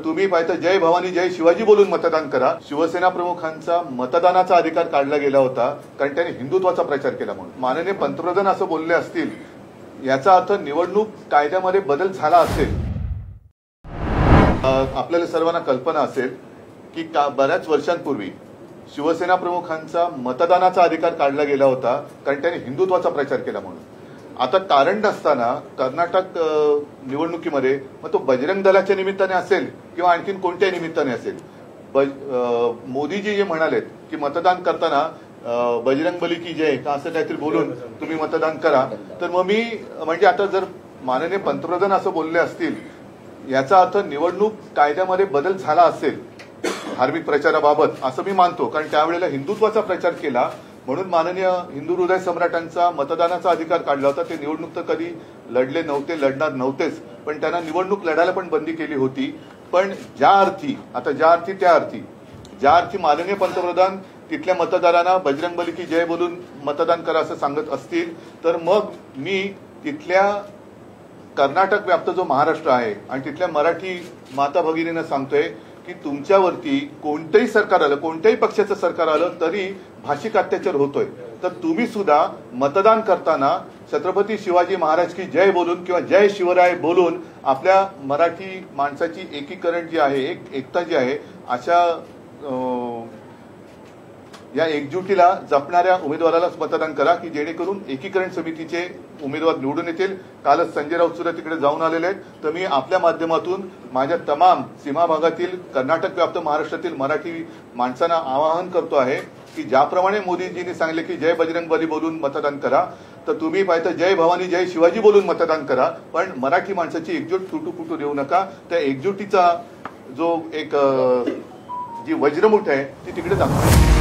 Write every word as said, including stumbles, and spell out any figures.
तुम्ही पाहिजे जय भवानी जय शिवाजी बोलून मतदान करा। शिवसेना प्रमुखांचा मतदानाचा अधिकार काढला गेला होता कारण त्यांनी हिंदुत्वाचा प्रचार केला म्हणून। माननीय पंतप्रधान असं बोलले असतील याचा अर्थ निवडणूक कायद्यामध्ये बदल झाला असेल। आपल्याला सर्वांना कल्पना असेल की बऱ्याच वर्षांपूर्वी शिवसेना प्रमुखांचा मतदानाचा अधिकार काढला गेला होता कारण त्यांनी हिंदुत्वाचा प्रचार केला म्हणून। आता कारण नसताना कर्नाटक निवडणुकीमध्ये मग तो बजरंग दलाच्या निमित्ताने असेल किंवा आणखीन कोणत्या निमित्ताने असेल, मोदीजी जे म्हणालेत की मतदान करताना बजरंग बली की जय का असं काहीतरी बोलून तुम्ही मतदान करा, तर मग मी म्हणजे आता जर माननीय पंतप्रधान असं बोलले असतील याचा अर्थ निवडणूक कायद्यामध्ये बदल झाला असेल धार्मिक प्रचाराबाबत असं मी मानतो। कारण त्यावेळेला हिंदुत्वाचा प्रचार केला म्हणून माननीय हिंदू हृदय सम्राटांचा मतदानाचा अधिकार काढला होता। ते निवडणूक तर कधी लढले नव्हते, लढणार नव्हतेच, पण त्यांना निवडणूक लढायला पण बंदी केली होती। पण ज्या अर्थी आता ज्या अर्थी त्या अर्थी ज्या अर्थी माननीय पंतप्रधान तिथल्या मतदारांना बजरंगबली की जय बोलून मतदान करा असं सांगत असतील तर मग मी तिथल्या कर्नाटक व्याप्त जो महाराष्ट्र आहे आणि तिथल्या मराठी माता भगिनींना सांगतोय की तुमच्यावरती कोणतेही सरकार आलं, कोणत्याही पक्षाचं सरकार आलं तरी भाषिक अत्याचार होतोय, तर तुम्ही सुद्धा मतदान करताना छत्रपती शिवाजी महाराज की जय बोलून किंवा जय शिवराय बोलून आपल्या मराठी माणसाची एकीकरण जी आहे, एक एकता जी आहे, अशा या एकजुटीला जपणाऱ्या उमेदवारालाच मतदान करा की जेणेकरून एकीकरण समितीचे उमेदवार निवडून येतील। कालच संजय राऊत सुद्धा तिकडे जाऊन आलेले आहेत, तर मी आपल्या माध्यमातून माझ्या तमाम सीमा भागातील कर्नाटक व्याप्त महाराष्ट्रातील मराठी माणसांना आवाहन करतो आहे की ज्याप्रमाणे मोदीजींनी सांगितले की जय बजरंगबली बोलून मतदान करा, तर तुम्ही पाहिजे जय भवानी जय शिवाजी बोलून मतदान करा, पण मराठी माणसाची एकजूट तुटू फुटू देऊ नका। त्या एकजुटीचा जो एक जी वज्रमुठ आहे ती तिकडे दाखवा।